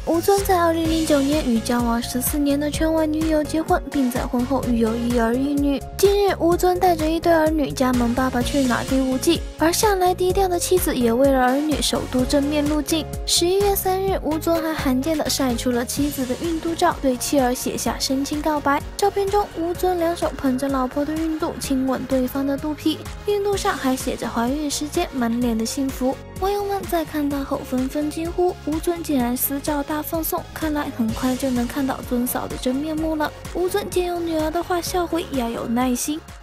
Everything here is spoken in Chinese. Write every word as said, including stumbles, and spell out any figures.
吴尊在二零零九年与交往十四年的圈外女友结婚，并在婚后育有一儿一女。近日，吴尊带着一对儿女加盟《爸爸去哪儿》第五季，而向来低调的妻子也为了儿女首度正面入镜。十一月三日，吴尊还罕见的晒出了妻子的孕肚照，对妻儿写下深情告白。照片中，吴尊两手捧着老婆的孕肚，亲吻对方的肚皮，孕肚上还写着怀孕时间，满脸的幸福。网友们在看到后纷纷惊呼：吴尊竟然私照大放送，看来很快就能看到尊嫂的真面目了。吴尊借用女儿的话笑回：要有耐心。